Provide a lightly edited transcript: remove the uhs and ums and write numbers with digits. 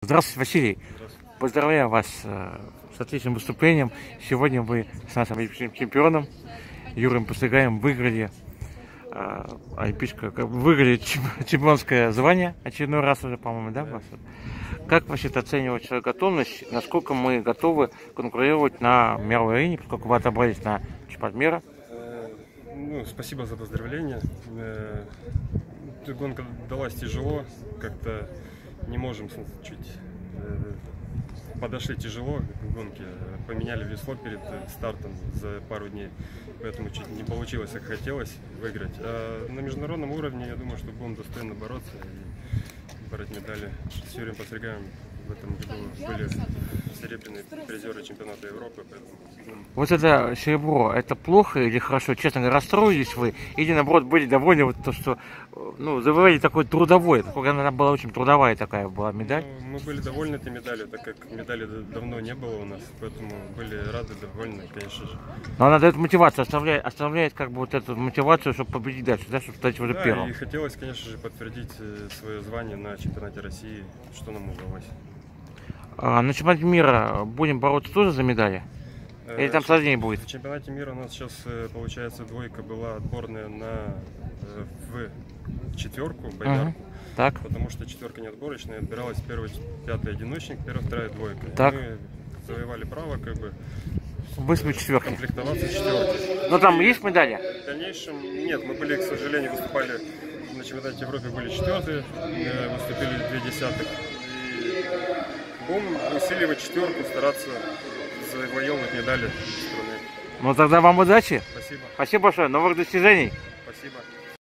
Здравствуйте, Василий. Здравствуйте. Поздравляю вас с отличным выступлением. Сегодня вы с нашим олимпийским чемпионом Юрием Посыгаем выиграли выиграли чемпионское звание очередной раз уже, по-моему, да? Как вы оцениваете свою готовность? Насколько мы готовы конкурировать на мировой арене, поскольку вы отобрались на чемпионат мира? Спасибо за поздравления. Гонка далась тяжело, как-то не можем чуть подошли тяжело к гонке, поменяли весло перед стартом за пару дней, поэтому чуть не получилось, как хотелось выиграть. А на международном уровне, я думаю, что будем достойно бороться и брать медали. С Юрием Посыгаем в этом году были серебряные призеры чемпионата Европы, поэтому... Вот это серебро, это плохо или хорошо? Честно говоря, расстроились вы? Или, наоборот, были довольны, вот то, что, завоевали такой трудовой, она была очень трудовая такая была медаль? Мы были довольны этой медалью, так как медали давно не было у нас, поэтому были рады, довольны, конечно же. Но она дает мотивацию, оставляет как бы вот эту мотивацию, чтобы победить дальше, да, чтобы стать уже первым. И хотелось, конечно же, подтвердить свое звание на чемпионате России, что нам удалось. На чемпионате мира будем бороться тоже за медали? Или там сложнее будет? В чемпионате мира у нас сейчас, получается, двойка была отборная в четверку, боярку. Так. Потому что четверка не отборочная, отбиралась первый, пятый одиночник, первая, вторая двойка. Так. Мы завоевали право, как бы, быть четверкой. комплектоваться четверкой. Но там есть медали? В дальнейшем нет, мы были, к сожалению, выступали на чемпионате Европы, были четвертые, выступили 2/10. И будем усиливать четверку, стараться завоевывать медали страны. Ну тогда вам удачи. Спасибо. Спасибо большое. Новых достижений. Спасибо.